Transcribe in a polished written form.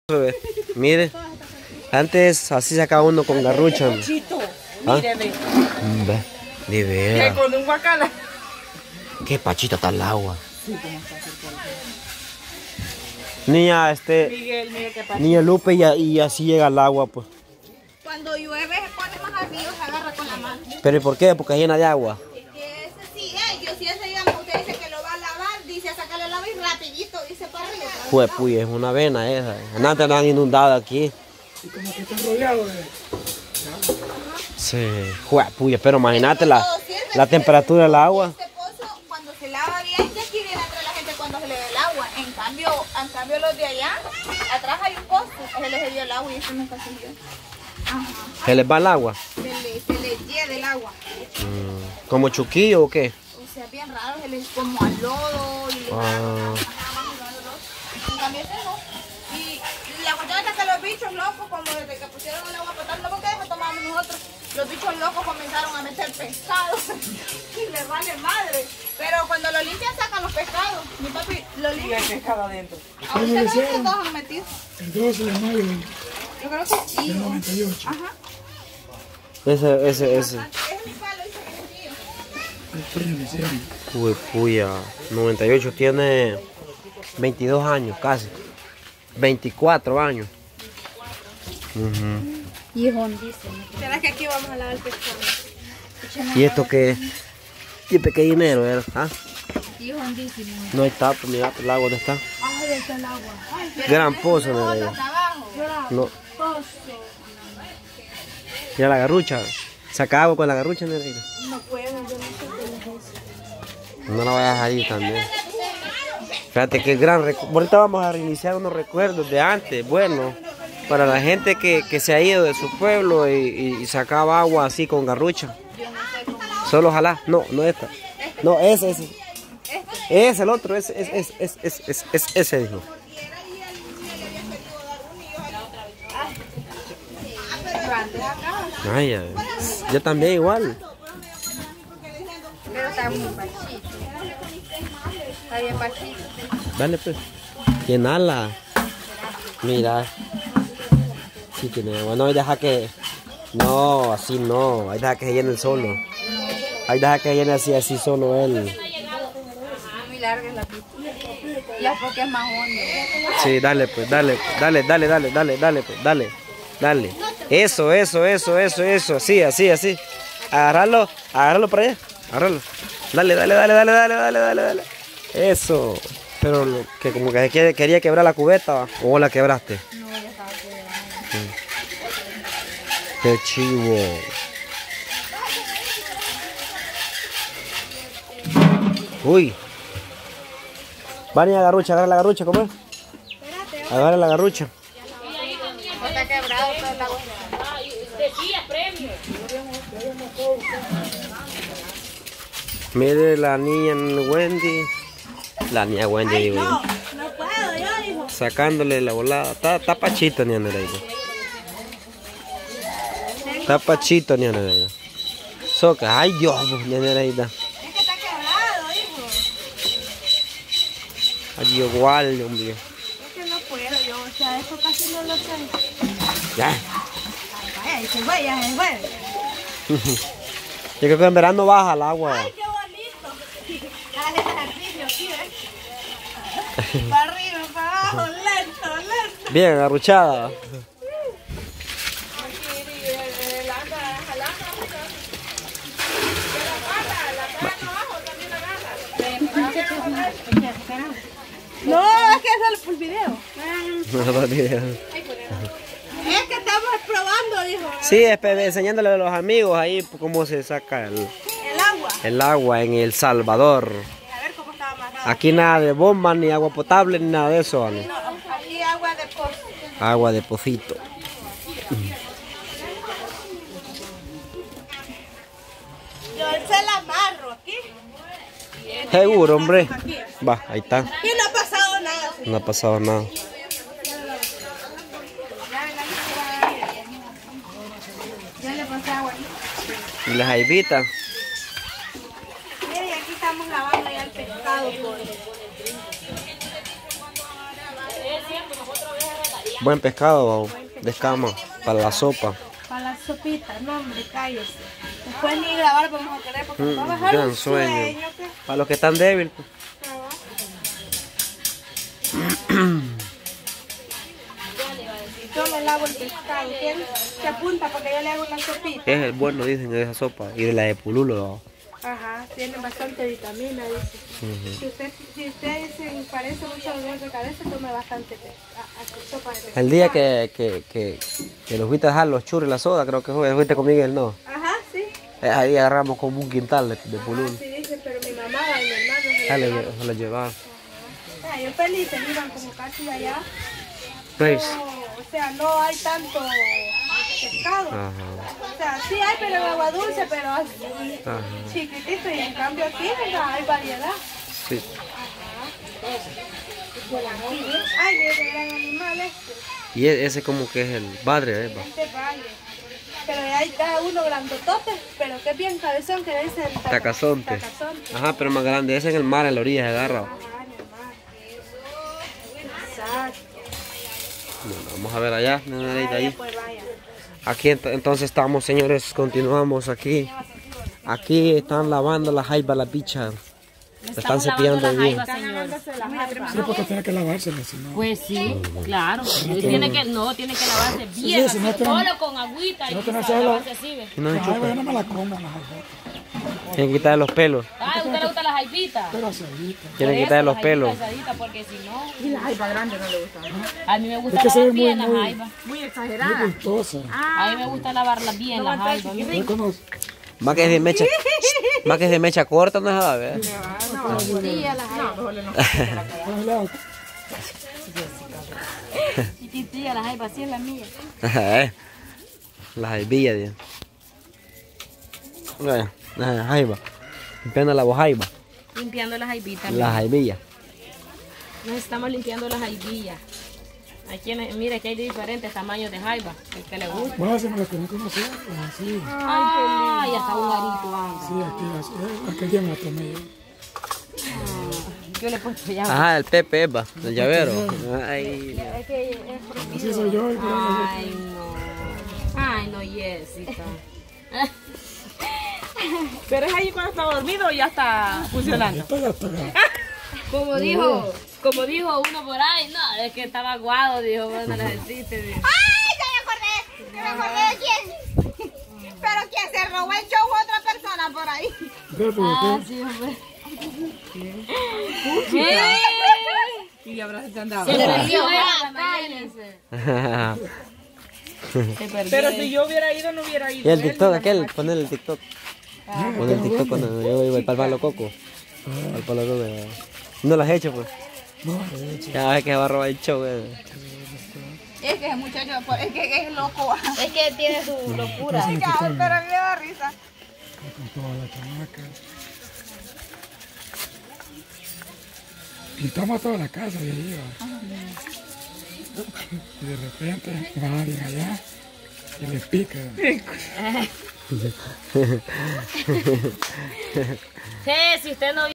Mire, antes así sacaba uno con garrucha. Chito, ¿Ah? míreme. De veras. Que con un guacala. Qué pachita está el agua. Sí, cómo está cerca. Niña, Miguel, qué pachita. niña Lupe y así llega el agua, pues. Cuando llueve se pone más arriba, se agarra con la mano. ¿Pero y por qué? Porque es llena de agua. Que ese sí, ellos, si ese digamos, usted dice que lo va a lavar, dice sacarle el agua y rapidito, dice para arriba. Pues, es una vena esa. Antes no han inundado aquí. Y como que está rodeado de... Sí, puya, pero imagínate la temperatura del agua. Este pozo, cuando se lava bien, ya aquí viene entre la gente cuando se le ve el agua. En cambio los de allá, atrás hay un pozo, se les dio el agua y eso nunca se dio. Ajá. ¿Se les va el agua? Se les llena el agua. ¿Como chuquillo o qué? O sea, bien raro, se les como al lodo y les En cambio ese no. Y la cuestión es que los bichos locos, como desde que pusieron el agua potable, no porque eso tomamos nosotros, los bichos locos comenzaron a meter pescados y les vale madre. Pero cuando lo limpian sacan los pescados. Mi papi lo Y limpia. el pescado adentro. Ahorita no sé que todos han metido. El 12 de mayo del Yo creo que sí. 98. Ajá. Ese. Es mi palo, dice que es mío. El premio se llama. Puya, 98 tiene 22 años casi. 24 años. Y es hondísimo. ¿Será que aquí vamos a lavar el pescado? ¿Y esto qué es? ¿Y qué dinero era? ¿Ah? Y es hondísimo. No hay tapo, mira el agua, ¿dónde está? Ay, está el agua. Ay, Gran pozo, no, Nereida. está abajo. No, Pozo. mira la garrucha. Saca agua con la garrucha, Nereida. No puedo, yo no sé cómo es eso. No la vayas ahí también. Fíjate que gran recuerdo. Ahorita vamos a reiniciar unos recuerdos de antes. Bueno, para la gente que se ha ido de su pueblo y sacaba agua así con garrucha. Solo ojalá. No, no esta. No, ese. Es el otro, ese dijo. Ay, ay, yo también igual. Pero está muy bachito. Está bien bachito. Dale pues. Llenala. Mira. Sí tiene agua. No, hay deja que. No, así no. Hay deja que se llene el solo. Hay deja que se llene así solo él. Muy larga es la pista. Ya porque es más hondo. Sí, dale pues, dale. Eso. Así. Agárralo para allá. Agárralo. Dale. Eso. Pero que como que quería quebrar la cubeta, ¿va? ¿O la quebraste? No, ya estaba quebrada. Qué chivo. Uy. Vani a garrucha, agarra la garrucha, ¿cómo es? Agarra la garrucha. Está quebrado todo el agua. Mire la niña Wendy. La niña Wendy, digo yo. No puedo, yo digo. Sacándole la volada. Está pachito, niña Nereida. Está pachito, niña Nereida. Soca, ay Dios, niña Nereida. Es que está quebrado, hijo. Ay, igual, hombre. Es que no puedo yo, o sea, eso casi no lo sé. Ya. Ay, se fue, ya se fue. Yo creo que en verano baja el agua. Ay, qué bonito. Haz ejercicio aquí, ¿ves? Para arriba, para abajo, lento. Bien, agarruchada. No, es que es el video. No, video. Es que estamos probando, dijo. Sí, enseñándole a los amigos ahí cómo se saca El agua. el agua en El Salvador. A ver cómo estaba amarrado. Aquí nada de bomba, ni agua potable, ni nada de eso, ¿vale? No, aquí agua de pozo. Agua de pocito. Yo se la amarro aquí. Seguro, hombre. Va, ahí está. Y no ha pasado nada. No ha pasado nada. Ya le pasé agua. Y las jaibitas. Miren, aquí estamos lavando ya el pescado. Buen pescado de escama para la sopa. Para la sopita, no hombre, cállese. Después ni grabar vamos a querer porque va a bajar Gran un sueño. ¿qué? Para los que están débiles. Pues. Yo le lavo el pescado, ¿quién se apunta para que yo le haga una sopita? Es el bueno, dicen, de esa sopa. Y de la de pululo. Ajá, tiene bastante vitamina, dice. Si usted se parece mucho al dolor de cabeza, tome bastante sopa de pescado. El día que los fuiste a dejar los churros y la soda, creo que fue, fuiste con Miguel, ¿no? Ajá, sí. Ahí agarramos como un quintal de pululo. Sí, dice, pero mi mamá y mi hermano Se lo llevaba. yo feliz, iban como casi allá. Pues. O sea, no hay tanto pescado. Ajá. O sea, sí hay, pero en agua dulce, pero así, Ajá. chiquitito. Y en cambio aquí, mira, hay variedad. Sí. Ay, ese gran animal este. Y ese como que es el padre, ¿eh? Este vale. Pero hay cada uno grandotote, pero que es bien cabezón, que le dicen Tacazonte. tacazonte. Ajá, pero más grande. Ese en el mar, en la orilla se agarra. Ajá, mi hermano. Exacto. Bueno, vamos a ver allá, nenadita ahí. Pues vaya. Aquí entonces estamos, señores, continuamos aquí. Aquí están lavando la jaiba, la picha. La están cepillando bien. Sí, porque tiene que lavársela, si no. Pues sí, claro. Tiene que lavarse bien, Sí, si no así, tiene- solo con agüita y no tiene lavarse así, ¿ve? Y no La le jaiba yo chupa. no me la como, la jaiba. Tienen que quitarle los pelos. Ah, ¿a usted le gustan las jaibitas? Pero asadita. Tienen que quitarle los pelos. Porque si no, Y la jaiba grande no le gusta. a mí me gusta Es que se ve lavar muy, bien las muy- jaibas. Muy Muy exagerada. gustosa. A mí me gusta lavarlas bien, las jaibas. ¿No conoce? Más que es de mecha, más que es de mecha corta, no es nada, ¿verdad? Chiquitilla las jaibas. Chiquitilla las jaibas, así es la mía. La jaibilla, tío. La jaiba. Limpiando la jaiba. Limpiando las jaibitas. La jaibilla. Nos estamos limpiando las jaibillas. Aquí, mire que hay diferentes tamaños de jaiba, el que le gusta. Bueno, si me la tenés que conocer, así. Ay, hasta un arito anda. Sí, aquí, aquel día me la tomé yo. Yo le he puesto ya. Ajá, el Pepe, Eva, el llavero. Ay, Así soy yo. Y por ahí Ay, no, Jessica. Pero es ahí cuando está dormido o ya está funcionando. esto ya está. Como dijo uno por ahí, no, es que estaba aguado, dijo, bueno, no existe, dijo. ¡Ay, ya me acordé de quién! Pero quien se robó el show fue otra persona por ahí. Sí, hombre. Y habrás andado. Se perdió, cállense. Se perdió. Pero si yo hubiera ido, no hubiera ido. Y el Él TikTok, no aquel, poner el TikTok. Poner el TikTok cuando yo iba al Palo Coco. Al Palo Coco. No lo has hecho, pues. No, de hecho. Cada vez que va a robar el show, Es que ese muchacho es que es loco. Es que tiene su locura. Pero a mí me da risa. Con toda la chamaca. Pintamos toda la casa de ahí, va. Y de repente va alguien allá y le pica. Sí, si usted no